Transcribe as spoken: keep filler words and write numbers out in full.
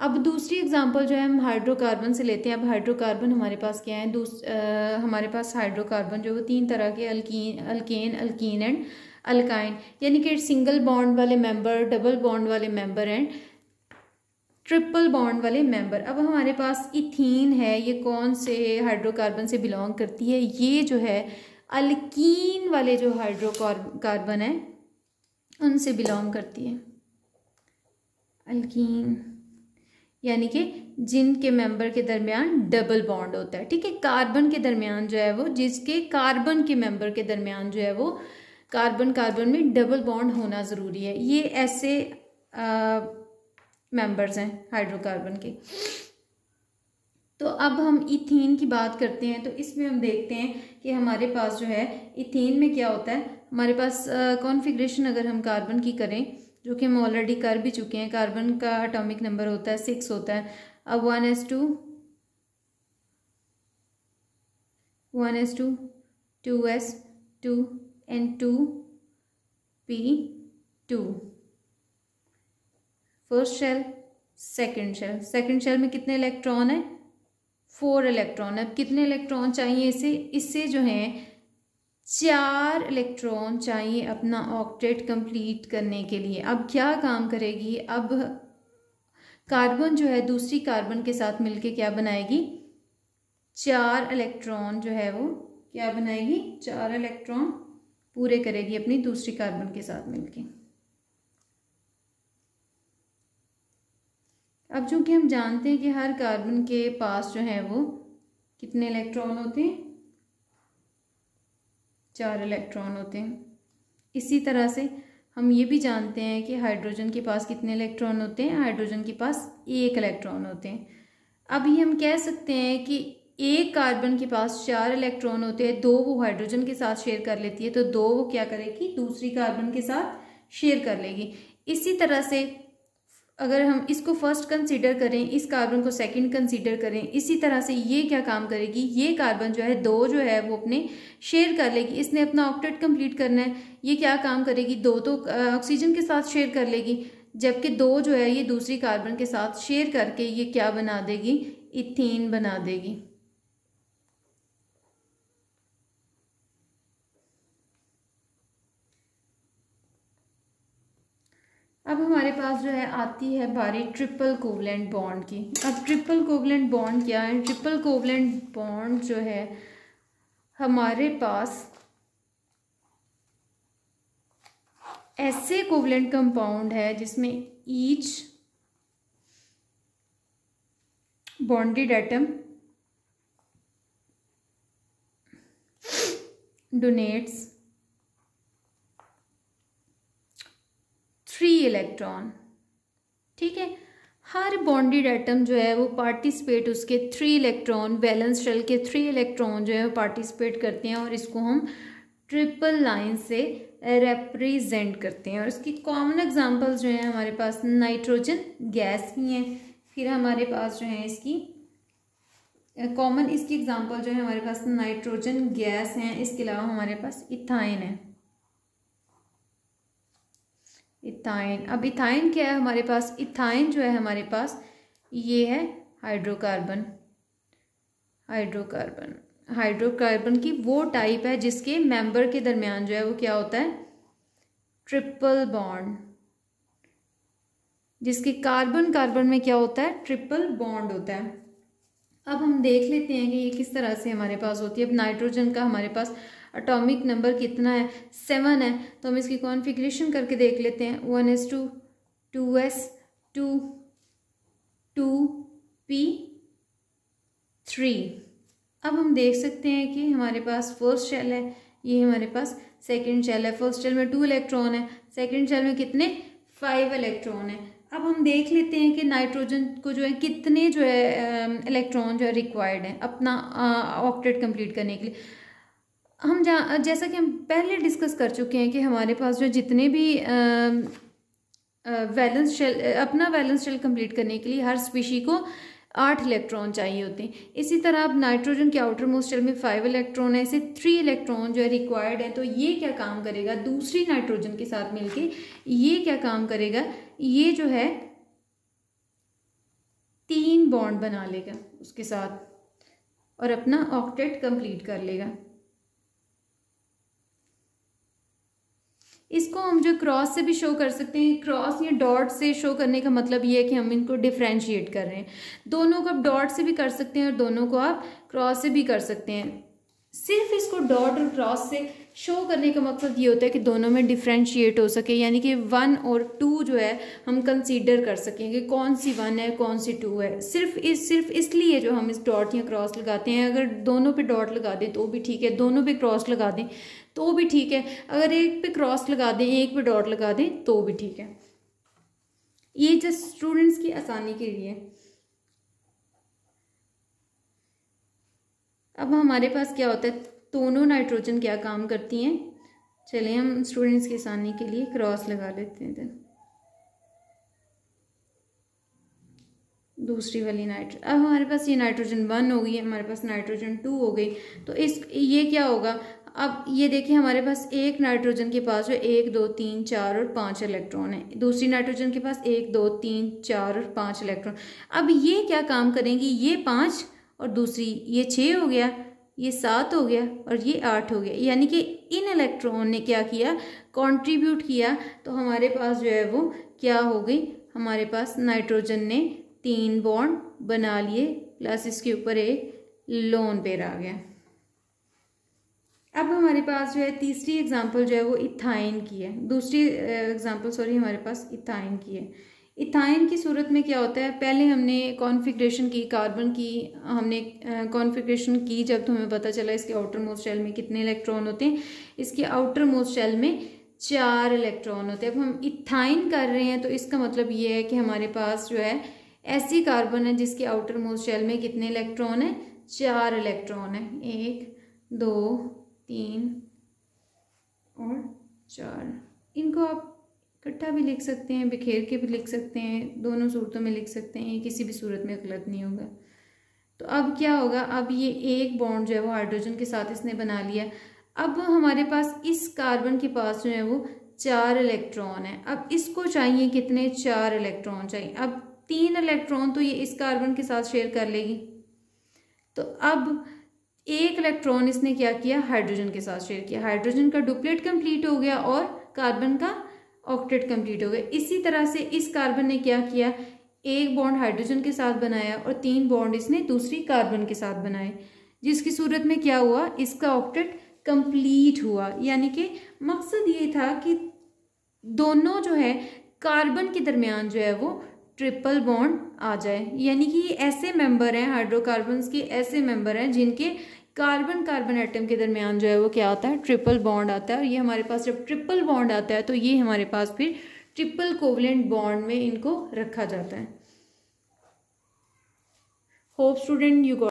अब दूसरी एग्जांपल जो है हम हाइड्रोकार्बन से लेते हैं। अब हाइड्रोकार्बन हमारे पास क्या है, दूस आ, हमारे पास हाइड्रोकार्बन जो वो तीन तरह के alkene alkane alkene and alkyne, यानी कि सिंगल बॉन्ड वाले मेंबर, डबल बॉन्ड वाले मेंबर एंड ट्रिपल बॉन्ड वाले मेंबर। अब हमारे पास इथीन है, ये कौन से हाइड्रोकार्बन से बिलोंग करती है, ये जो है अल्कीन वाले जो हाइड्रोकार्बन है उनसे बिलोंग करती है। अल्कीन यानी कि जिनके मेंबर के दरमियान डबल बॉन्ड होता है, ठीक है। कार्बन के दरमियान जो है वो, जिसके कार्बन के मेंबर के दरमियान जो है वो कार्बन कार्बन में डबल बॉन्ड होना ज़रूरी है। ये ऐसे मेंबर्स हैं हाइड्रोकार्बन के। तो अब हम इथीन की बात करते हैं। तो इसमें हम देखते हैं कि हमारे पास जो है इथीन में क्या होता है, हमारे पास कॉन्फ़िगरेशन अगर हम कार्बन की करें, जो कि हम ऑलरेडी कर भी चुके हैं, कार्बन का एटॉमिक नंबर होता है सिक्स होता है। अब one S two one S two two S two N two P two, first shell second shell. Second shell में कितने इलेक्ट्रॉन है, फोर इलेक्ट्रॉन। अब कितने इलेक्ट्रॉन चाहिए इसे, इससे जो है चार इलेक्ट्रॉन चाहिए अपना ऑक्टेट कंप्लीट करने के लिए। अब क्या काम करेगी, अब कार्बन जो है दूसरी कार्बन के साथ मिलके क्या बनाएगी, चार इलेक्ट्रॉन जो है वो क्या बनाएगी, चार इलेक्ट्रॉन पूरे करेगी अपनी दूसरी कार्बन के साथ मिलके। अब चूंकि हम जानते हैं कि हर कार्बन के पास जो है वो कितने इलेक्ट्रॉन होते हैं, चार इलेक्ट्रॉन होते हैं। इसी तरह से हम ये भी जानते हैं कि हाइड्रोजन के पास कितने इलेक्ट्रॉन होते हैं, हाइड्रोजन के पास एक इलेक्ट्रॉन होते हैं। अभी हम कह सकते हैं कि एक कार्बन के पास चार इलेक्ट्रॉन होते हैं, दो वो हाइड्रोजन के साथ शेयर कर लेती है, तो दो वो क्या करेगी, दूसरी कार्बन के साथ शेयर कर लेगी। इसी तरह से अगर हम इसको फर्स्ट कंसीडर करें, इस कार्बन को सेकंड कंसीडर करें, इसी तरह से ये क्या काम करेगी, ये कार्बन जो है दो जो है वो अपने शेयर कर लेगी। इसने अपना ऑक्टेट कंप्लीट करना है, ये क्या काम करेगी, दो तो ऑक्सीजन के साथ शेयर कर लेगी, जबकि दो जो है ये दूसरी कार्बन के साथ शेयर करके ये क्या बना देगी, इथीन बना देगी। अब हमारे पास जो है आती है बारी ट्रिपल कोवलेंट बॉन्ड की। अब ट्रिपल कोवलेंट बॉन्ड क्या है, ट्रिपल कोवलेंट बॉन्ड जो है हमारे पास ऐसे कोवलेंट कंपाउंड है जिसमें each bonded atom donates three electron, ठीक है। हर बॉन्डेड एटम जो है वो पार्टिसिपेट, उसके थ्री इलेक्ट्रॉन, वैलेंस शेल के थ्री इलेक्ट्रॉन जो है वो पार्टिसिपेट करते हैं, और इसको हम ट्रिपल लाइन से रिप्रेजेंट करते हैं। और इसकी कॉमन एग्जांपल्स जो है हमारे पास नाइट्रोजन गैस ही हैं, फिर हमारे पास जो है इसकी कॉमन इसकी एग्जांपल जो है हमारे पास नाइट्रोजन गैस हैं, इसके अलावा हमारे पास इथाइन है, इथाइन। अब इथाइन क्या है हमारे पास, इथाइन जो है हमारे पास ये है हाइड्रोकार्बन। हाइड्रोकार्बन हाइड्रोकार्बन की वो टाइप है जिसके मेंबर के दरमियान जो है वो क्या होता है, ट्रिपल बॉन्ड, जिसके कार्बन कार्बन में क्या होता है, ट्रिपल बॉन्ड होता है। अब हम देख लेते हैं कि ये किस तरह से हमारे पास होती है। अब नाइट्रोजन का हमारे पास एटॉमिक नंबर कितना है, सेवन है, तो हम इसकी कॉन्फ़िगरेशन करके देख लेते हैं। One S two two S two two P three. अब हम देख सकते हैं कि हमारे पास फर्स्ट शेल है, ये हमारे पास सेकंड शेल है। फर्स्ट शेल में टू इलेक्ट्रॉन है, सेकंड शेल में कितने, फाइव इलेक्ट्रॉन है। अब हम देख लेते हैं कि नाइट्रोजन को जो है कितने जो है इलेक्ट्रॉन जो है रिक्वायर्ड है अपना ऑक्टेट कंप्लीट करने के लिए। हम जा जैसा कि हम पहले डिस्कस कर चुके हैं कि हमारे पास जो जितने भी वैलेंस शेल, अपना वैलेंस शेल कंप्लीट करने के लिए हर स्पीशी को आठ इलेक्ट्रॉन चाहिए होते हैं। इसी तरह अब नाइट्रोजन के आउटर मोस्ट शेल में फाइव इलेक्ट्रॉन है, ऐसे थ्री इलेक्ट्रॉन जो है रिक्वायर्ड है। तो ये क्या काम करेगा, दूसरी नाइट्रोजन के साथ मिलके ये क्या काम करेगा, ये जो है बॉन्ड बना लेगा उसके साथ और अपना ऑक्टेट कंप्लीट कर लेगा। इसको हम जो क्रॉस से भी शो कर सकते हैं। क्रॉस या डॉट से शो करने का मतलब ये है कि हम इनको डिफ्रेंशिएट कर रहे हैं। दोनों को आप डॉट से भी कर सकते हैं और दोनों को आप क्रॉस से भी कर सकते हैं। सिर्फ इसको डॉट और क्रॉस से शो करने का मकसद ये होता है कि दोनों में डिफ्रेंशिएट हो सके, यानी कि वन और टू जो है हम कंसीडर कर सकें कि कौन सी वन है कौन सी टू है। सिर्फ इस सिर्फ इसलिए जो हम इस डॉट या क्रॉस लगाते हैं। अगर दोनों पे डॉट लगा दें तो भी ठीक है, दोनों पे क्रॉस लगा दें तो भी ठीक है, अगर एक पे क्रॉस लगा दें एक पे डॉट लगा दें तो भी ठीक है। ये जस्ट स्टूडेंट्स की आसानी के लिए। अब हमारे पास क्या होता है, दोनों नाइट्रोजन क्या काम करती हैं। चलिए हम स्टूडेंट्स की आसानी के लिए क्रॉस लगा लेते हैं। दूसरी वाली नाइट्रो अब हमारे पास ये नाइट्रोजन वन हो गई है, हमारे पास नाइट्रोजन टू हो गई। तो इस ये क्या होगा, अब ये देखिए हमारे पास एक नाइट्रोजन के पास जो एक दो तीन चार और पाँच इलेक्ट्रॉन है, दूसरी नाइट्रोजन के पास एक दो तीन चार और पाँच इलेक्ट्रॉन। अब ये क्या काम करेंगी, ये पाँच और दूसरी ये छः हो गया, ये सात हो गया और ये आठ हो गया, यानी कि इन इलेक्ट्रॉन ने क्या किया, कंट्रीब्यूट किया। तो हमारे पास जो है वो क्या हो गई, हमारे पास नाइट्रोजन ने तीन बॉन्ड बना लिए प्लस इसके ऊपर एक लोन पेयर आ गया। अब हमारे पास जो है तीसरी एग्जांपल जो है वो इथाइन की है। दूसरी एग्जांपल सॉरी हमारे पास इथाइन की है। इथाइन की सूरत में क्या होता है, पहले हमने कॉन्फ़िगरेशन की कार्बन की हमने कॉन्फ़िगरेशन की जब तो हमें पता चला इसके आउटर मोस्ट शेल में कितने इलेक्ट्रॉन होते हैं। इसके आउटर मोस्ट शेल में चार इलेक्ट्रॉन होते हैं। अब हम इथाइन कर रहे हैं तो इसका मतलब ये है कि हमारे पास जो है ऐसी कार्बन है जिसके आउटर मोस्ट शेल में कितने इलेक्ट्रॉन है, चार इलेक्ट्रॉन है, एक दो तीन और चार। इनको आप इकट्ठा भी लिख सकते हैं, बिखेर के भी लिख सकते हैं, दोनों सूरतों में लिख सकते हैं, किसी भी सूरत में गलत नहीं होगा। तो अब क्या होगा, अब ये एक बॉन्ड जो है वो हाइड्रोजन के साथ इसने बना लिया। अब हमारे पास इस कार्बन के पास जो है वो चार इलेक्ट्रॉन है। अब इसको चाहिए कितने, चार इलेक्ट्रॉन चाहिए। अब तीन इलेक्ट्रॉन तो ये इस कार्बन के साथ शेयर कर लेगी, तो अब एक इलेक्ट्रॉन इसने क्या किया, हाइड्रोजन के साथ शेयर किया। हाइड्रोजन का डुप्लेट कंप्लीट हो गया और कार्बन का ऑक्टेट कंप्लीट हो गया। इसी तरह से इस कार्बन ने क्या किया, एक बॉन्ड हाइड्रोजन के साथ बनाया और तीन बॉन्ड इसने दूसरी कार्बन के साथ बनाए, जिसकी सूरत में क्या हुआ, इसका ऑक्टेट कंप्लीट हुआ। यानी कि मकसद ये था कि दोनों जो है कार्बन के दरमियान जो है वो ट्रिपल बॉन्ड आ जाए। यानी कि ये ऐसे मेंबर हैं, हाइड्रोकार्बन्स के ऐसे मेंबर हैं जिनके कार्बन कार्बन एटम के दरमियान जो है वो क्या आता है, ट्रिपल बॉन्ड आता है। और ये हमारे पास जब ट्रिपल बॉन्ड आता है तो ये हमारे पास फिर ट्रिपल कोवलेंट बॉन्ड में इनको रखा जाता है। Hope student you got